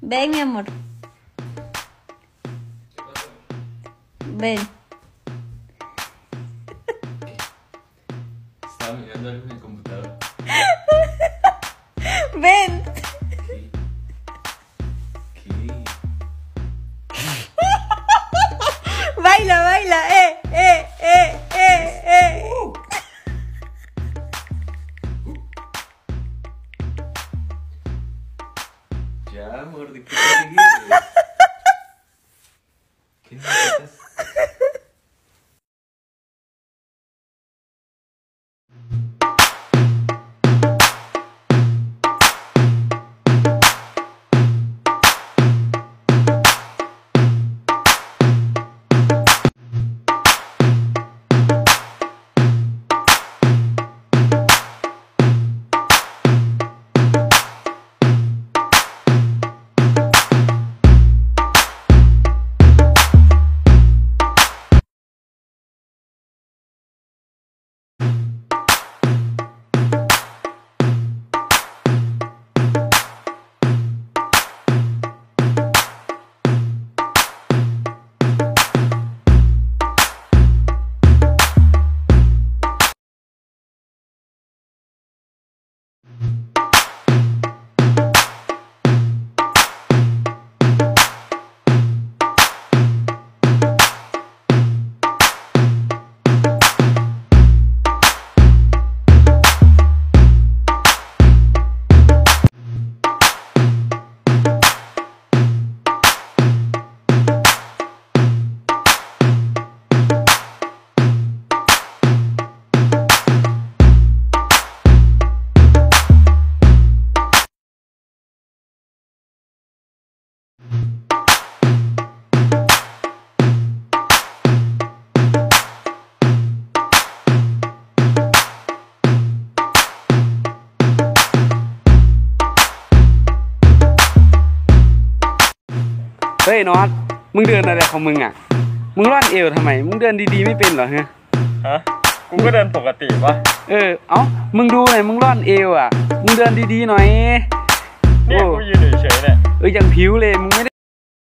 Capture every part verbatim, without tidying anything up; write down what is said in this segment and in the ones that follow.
Ven, mi amor. Ven. Estaba mirando algo en el computador. Ven. ¿Qué? ¿Qué? Baila, baila. Eh, eh, eh, eh, eh. Uh. Ya, amor, ¿de qué te ríes? ¿Qué necesitas? เฮ้ยน็อตมึงเดินอะไรของมึงอ่ะมึงร่อนเอวทำไมมึงเดินดีๆไม่เป็นเหรอฮะฮะกูก็เดินปกติปะเออเอ้ามึงดูหน่อยมึงร่อนเอวอ่ะมึงเดินดีๆหน่อยเนี่ยกูยืนเฉยๆเนี่ยเออยังผิวเลยมึงไม่ได้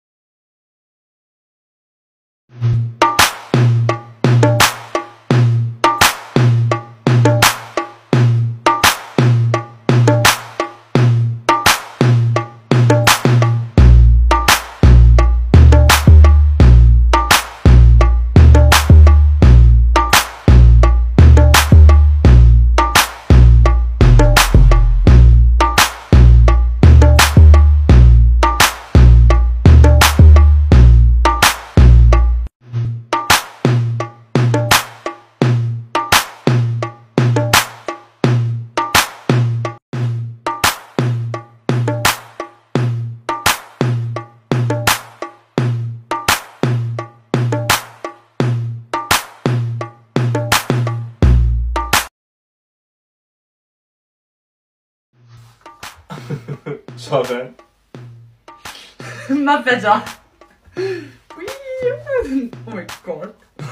Żaden. Ma déjà. Oui. Oh my god.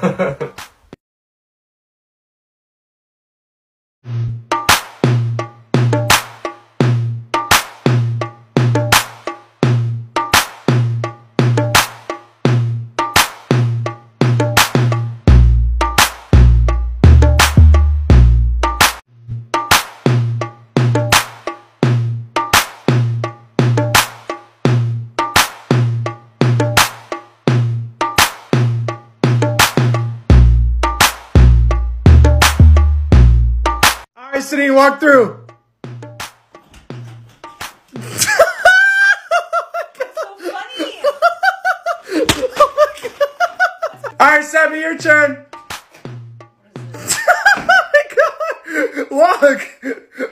Sydney, walk through. So funny. All right, Sammy, your turn. Oh my god. Walk.